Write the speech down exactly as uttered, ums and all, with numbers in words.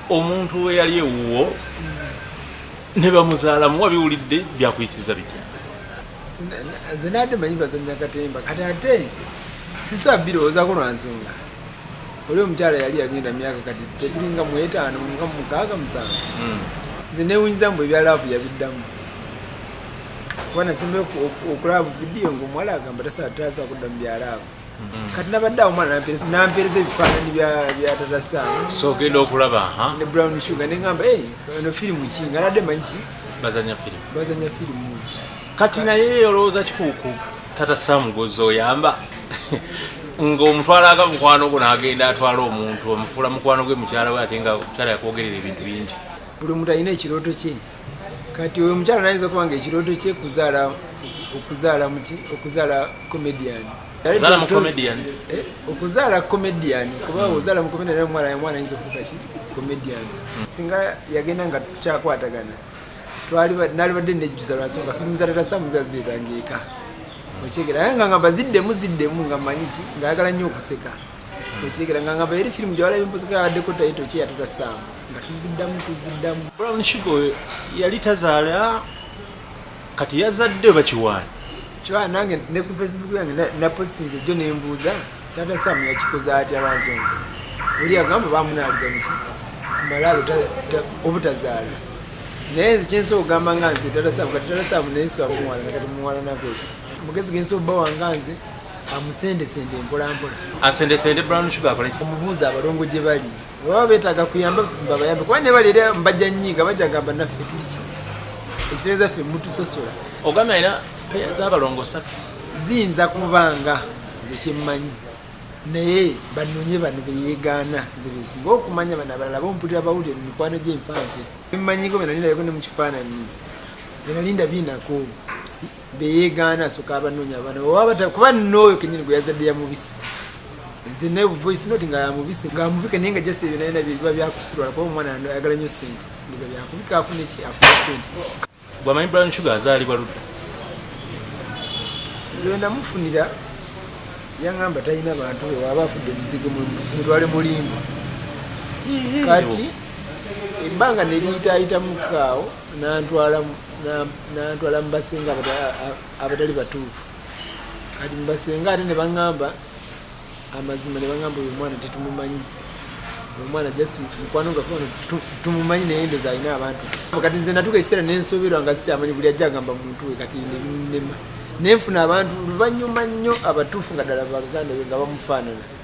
omuntu we yali ewuwo ne bamuzaalamu wabiwulidde byakuyisiza bitya? Nze nadde manyi bazanya katemba kati ate sisabirowoozaako lwa nsonga oli omukyala yali yagenda myaka kati tebiringa mu etaano nga mukaaga musanvu nze newunyiza mbu ebyalaavu yabiddamu kuba nasembe okulaba vidiyo ngaomuwala agamba tasaatasa kudda mu byalaavu kati nabadde awo omwana nampeereza ebifaananyi bya Tata Sam so ogenda okulaba ne Brown Sugar neŋŋamba eno firimu ki nga nadde manyi ki bazanya firimu bazanya firimu kati naye olowooza kikuuku Tata Sam gwozoyamba ng'omutwala aga mukwano gwo n'agenda atwala omuntu omufuula mukwano gwe mukyala we ate nga tala yakwogerera ebintu bingi. Buli omuntu alina ekirooto kye kati oyo omukyala nayinza okuba nga ekirooto kye kuzaala okuzaala muki okuzaala comedian okuzaala mu comedian okuzaala comedian kuba ozaala mu comedian omwana omwana ayinza okufuuka ki comedian singa yagenda nga tukyakwatagana twali nali badde nejjusa lwansonga firimu za Tata Sam zazireetanga eka okyegera naye nga ngamba ziddemu ziddemu nga manyi ki ngaayagala nnyo okuseka okyegera nga ngamba eri firimu gyewalaba empozeka yaddeko tayito ki ya Tata Sam nga tuziddamu tuziddamu. Brown Sugar yali tazaala kati yazadde bakiwaani kiwaani nange ne ku Facebook yange na postinze jjo nembuuza Tata Sam yakikoze atya lwansonga oli agamba bamunaaliza muki kumalaalo obutazaala naye nze kyensobola okugamba nga nze Tata Sam kati Tata Sam nenswa muwala nakati muwala nakoki mugezi gensobola obba wanga nze amusendesende mpolampola asendesende Brown Sugar akola ki omubuuza abalongo gye bali baba beetaaga kuyamba babayambe kuba ne bali era mbajja nnyiga bajja gamba naffe tuliki ekitegeeza ffe mutusosola ogamba era peya z'abalongo ssatu ziyinza kubanga nze kyemmanyi naye banoonye bano beyeegaana nze besinga okumanya bano abalala bompulira bawulire mu mikwano gy'enfanfe bemmanyiko benalindabeko ne mu kifaananyi benalinda binako beyeegaana asooka abanoonya bano kuba nooyo kenyini gwe yazadde yamubisi nze naye voice note nga yamubisi ngaamubike naye nga jasi ebyo nalina biba byakusirwala kuba omwana ayagala nnyo ssente ndoza byakubika afune ki afune ssente. Bwamanyi Brown Sugar azaalibwa ludda? Nze namufunira yaŋŋamba talina bantu we waba afudde omuzigo mutwale mulimba kati ebbanga ne liyitaayita mukaawo nantwala nantwala mu basenga abatali batuufu kati mu basenga ate ne baŋŋamba amazima ne baŋŋamba oyo omwana tetumumanyi omwana jasi mukwano nga tumumanyi naye ndoza alina abantu kati nze natuuka ekiseera nensoberwa nga siamanyi buli ajja agamba muntu we kati nenema nenfuna abantu luvannyuma nnyo abatuufu nga ddala baganda be nga bamufaanana